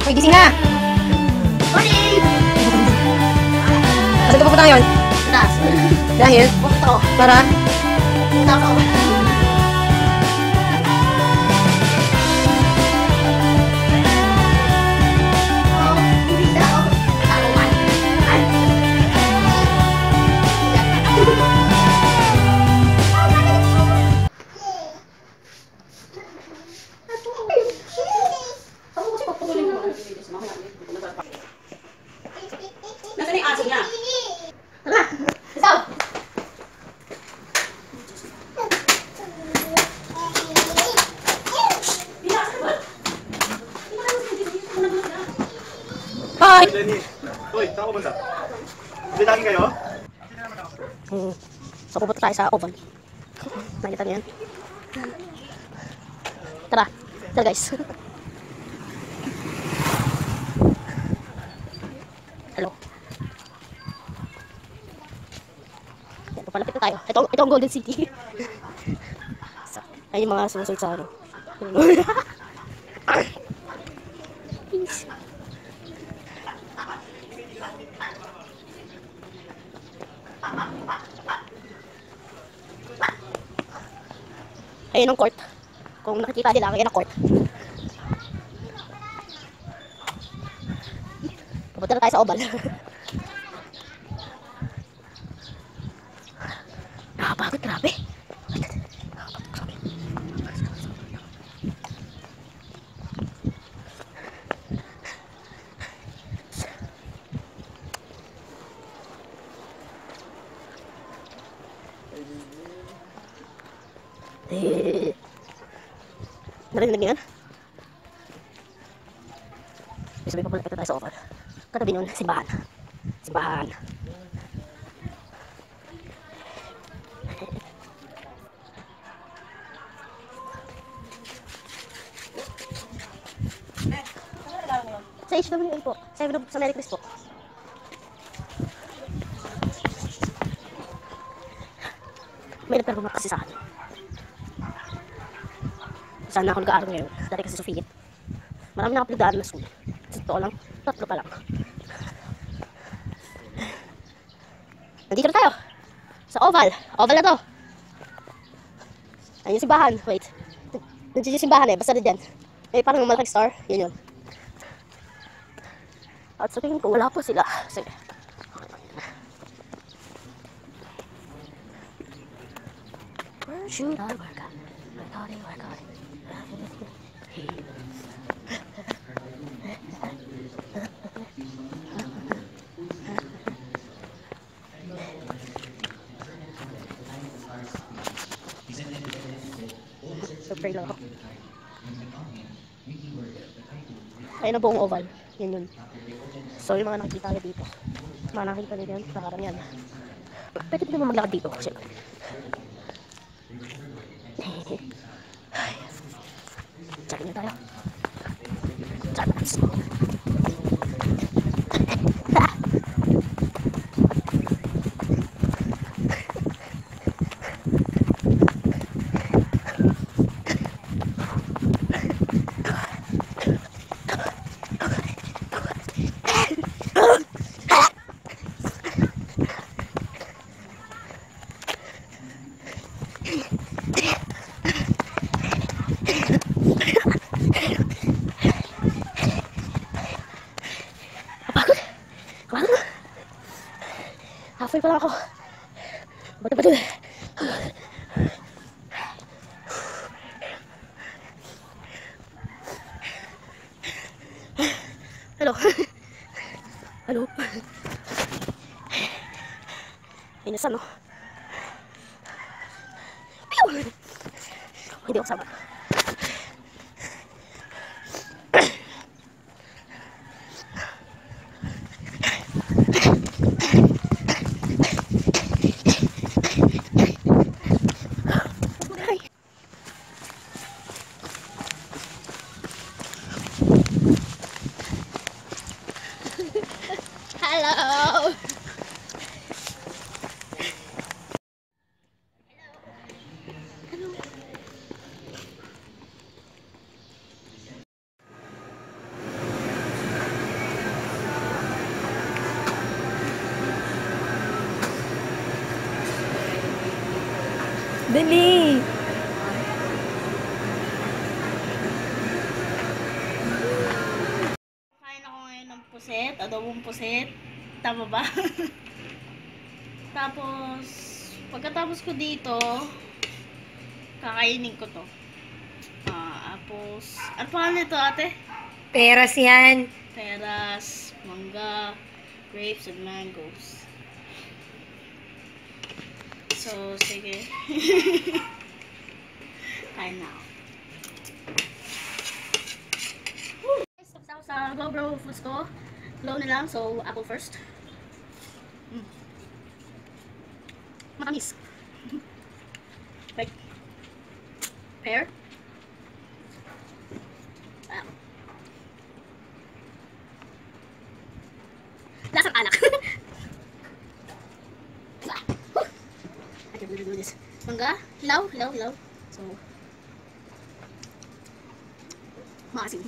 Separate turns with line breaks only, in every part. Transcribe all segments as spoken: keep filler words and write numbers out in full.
Uy, gising na!
Morning!
Saan ka pupunta ngayon?
Taas.
Dahil?
Bukto.
Para?
Taas. Nasaan yung aso niya? Tara! Isaw!
Bye!
Lenny, uy, saan ko punta? Hindi lagi kayo?
Hmm. So, pupunta tayo sa oven. Nakita niyo yan? Tara. Tara, guys. Hello. Yan, papalapit na tayo. Ito, ito ang Golden City. So, ayun yung mga sumusunod sa ano. Peace. Ayun ang court. Kung nakikita nila, ayun ang court. Pupunta na tayo sa oval. Nakapagod, grabe. Nakapagod, grabe. Eh, narinig niyo yan? Sabi pa pala tayo sa oval. Katabi nun, simbahan. Simbahan. Sa H W A po. Sa, sa Merry Christ po. May nagtarungan kasi sa akin. Saan na ako nag-aaral ngayon? Dati kasi sa Sofia. Marami na ako pinagdaan na school. Sa totoo lang, tatlo pa lang. Nandito na tayo. Sa oval. Oval na to. Ayun yung simbahan. Wait. Nandiyan yung simbahan eh. Basta na dyan. Eh, parang malaking star. Yun yun. At sa tingin ko, wala po sila. Sige. Where should I work at? Work on it, work on it. So, pray lang ako. Ayun na buong oval. Yan yun. So, yung mga nakikita nyo dito. Mga nakikita nyo yan. Nakarang yan. Pwede din naman maglakad dito. Siyempre. Check nyo tayo. Check us. Halfway pa lang ako. Bato-bato. Hello. Hello. Inasan, no? Hindi ako sama. Hello.
Dali.
Kain ako ngayon ng puset, adobong puset. Tama ba? Tapos, pagkatapos ko dito, kakainin ko to. Ah, tapos, ano pa nito ate?
Peras yan.
Peras, mangga, grapes, and mangoes. So, sige. Kain na ako. Woo! Tapos ako sa Glow Bro Foods ko. Glow na lang, so apple first. Mm. Matamis. Like, pear. Ah. Lasang alak. I can really do this. Mangga, hilaw, hilaw, hilaw. So, maasim.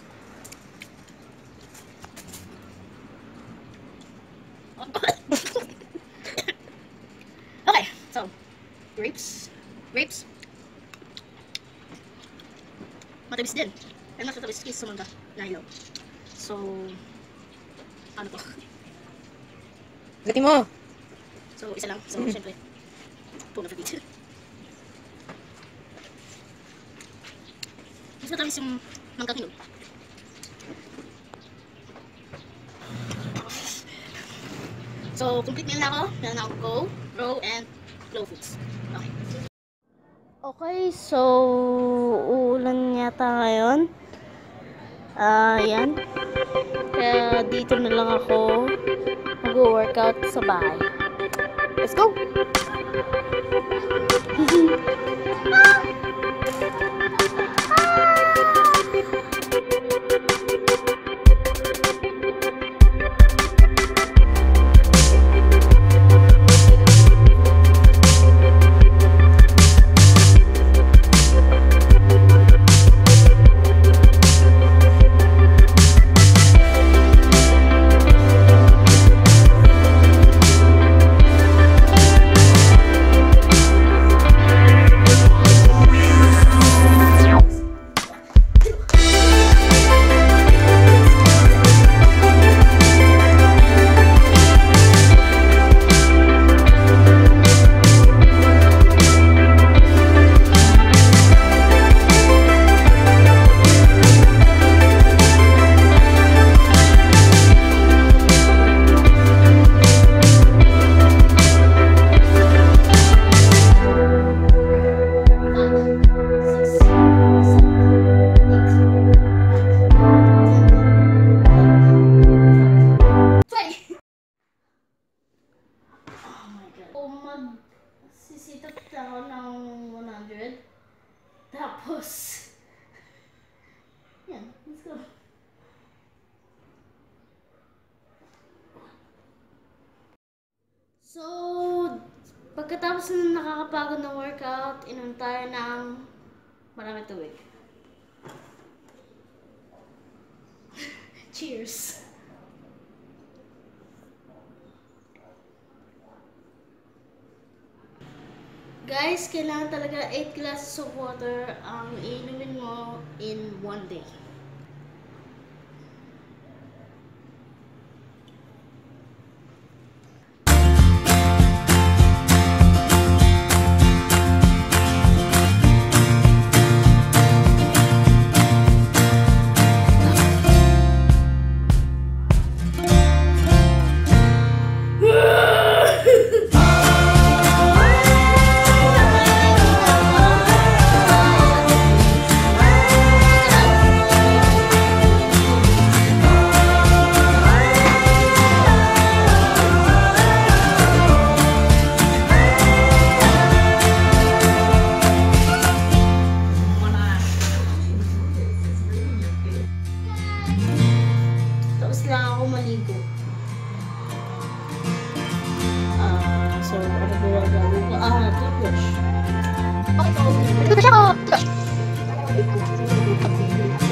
Okay, so, grapes. Grapes. Matamis din. Pero mas matamis kaysa sa mangga na hilaw. So, ano to?
Gati mo.
So, isa lang. So, syempre, puno na dito. Mas matamis yung mangga hilaw. So, complete meal na ako. Meron na ako Go, Grow, and Glow Foods. Okay. Okay, so, uulan yata ngayon. Ah, uh, yan. Kaya dito na lang ako mag-workout sa bahay. Let's go! Sisitap ako ng one hundred. Tapos, yan, let's go. So, pagkatapos ng nakakapagod na workout, inom tayo ng maraming tubig. Cheers! Guys, kailangan talaga eight glasses of water ang iinumin mo in one day. Tapos lang ako maligo. Ah, so ano ba ang gagawin ko? Ah, toothbrush. Okay, so, toothbrush ako! Toothbrush!